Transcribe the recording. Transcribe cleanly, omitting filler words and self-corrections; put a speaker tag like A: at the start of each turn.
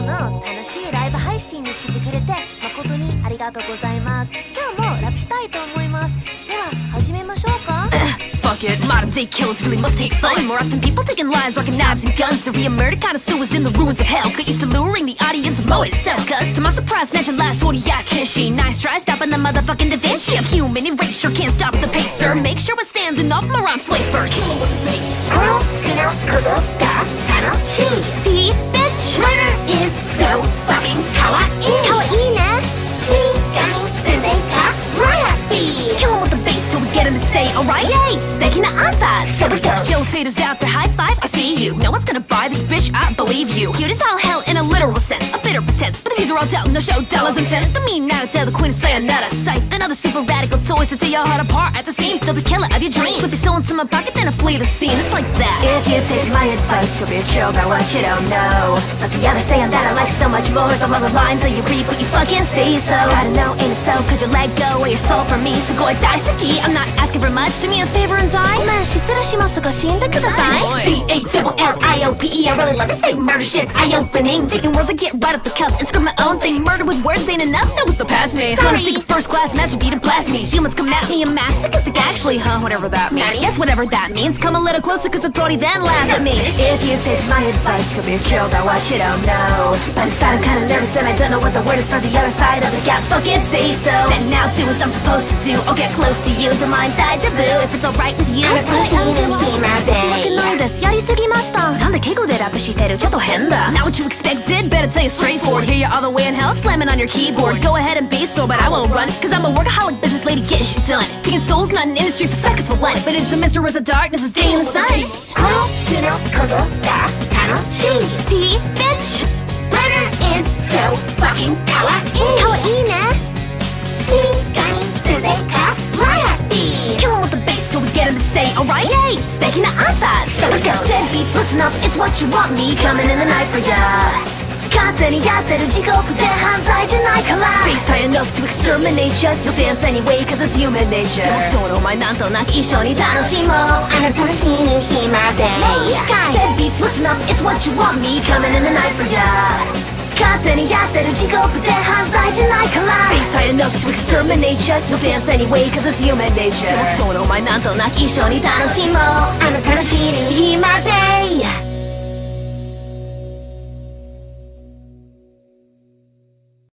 A: の楽しいライブ配信に来てくれて誠にありがとうございます。今日もラップしたいと思います。では始めましょうか。
B: Fuck it, modern day kills really must take fun. More often people taking lives, rocking knives and guns. The real murder connoisseur is in the ruins of hell. Get used to luring the audience with more it says. Cause to my surprise, snatching lives, 40 ass can she? Nice try stopping the motherfucking Da Vinci of human erasure. Can't stop the pacer. Make sure we're standing up, moron slave first. Kill with the bass.
C: 殺すのことが楽しい
B: T, bitch.
C: Murder is so fucking かわいい
A: かわいいね。
C: 静かにすぜか Royalty
B: Kill 'em with the bass till we get 'em to say, alright?
A: Yay! 素敵なアンサー。
C: So it goes
B: Shows haters out there, high five, I see you. No one's gonna buy this bitch, I believe you. Cute as all hell in a literal sense, a bitter pretense. But the views are all doubt, no show, dollars and cents. Don't mean now to tell the queen to say another sight. Another super radical toys to tear your heart apart at the seams. Still the killer of your dreams. Slip your soul into my pocket, then I flee the scene. It's like that.
A: If you take my advice, you'll be thrilled by what you don't know. But the other saying that I like so much more is all of the lines that you read, but you fucking see. So gotta know, ain't it so? Could you let go of your soul for me? So go daisuki, I'm not asking for much. Do me a favor and die. ごめん、失礼しますが死んでください。
C: C-A-double-L-I-O-P-E I really love this fake murder shit's eye-opening
B: Taking words I get right off the cuff and script my own thing. Murder with words ain't enough, that was the past me. Gonna take a first class master beat and blast me. Humans come at me and masochistic actually, huh? Whatever that means. Yes, whatever that means. Come a little closer cause authority then laugh at me.
A: If you take my advice, you'll be thrilled by what you don't know. But inside I'm kinda nervous and I don't know what the word is for the other side of the gap. Fucking say so.
B: Said now do as I'm supposed to do. I'll get close to you. Don't mind deja-vu if it's alright with you.
C: 楽しみに暇で
A: 申し訳ないです。やりすぎました。なんで敬語でラップしてる？ちょっと変だ。
B: Not what you expected, better tell you straightforward. Hear you all the way in hell, slamming on your keyboard. Go ahead and be so, but I won't run. Cause I'm a workaholic business lady, getting shit done. Taking souls, not an industry for seconds for one. But it's a mystery as a darkness is day in the sun.
C: 殺すのことが楽しい
B: T, bitch.
C: Murder is so fucking かわいい
A: かわいいね。
C: 静かにすぜか Royalty
B: Kill 'em with the bass till we get 'em to say, alright?
A: Yay! 素敵なアンサー。
C: So it goes
A: Deadbeats, listen up, it's what you want me coming in the night for ya. 勝手にやってる地獄で犯罪じゃないから。
B: Bass high enough to exterminate ya. You'll dance anyway cause it's human nature. そうのお前なんとなく一緒に楽しもう。
C: あなたの死ぬ日まで
A: Deadbeats, listen up, it's what you want me coming in the night for ya. 勝手にやってる地獄で犯罪じゃないから。
B: Bass high enough to exterminate ya. You'll dance anyway cause it's human nature. そうのお前なんとなく一緒に楽しもう。
A: あなたの死ぬ日まで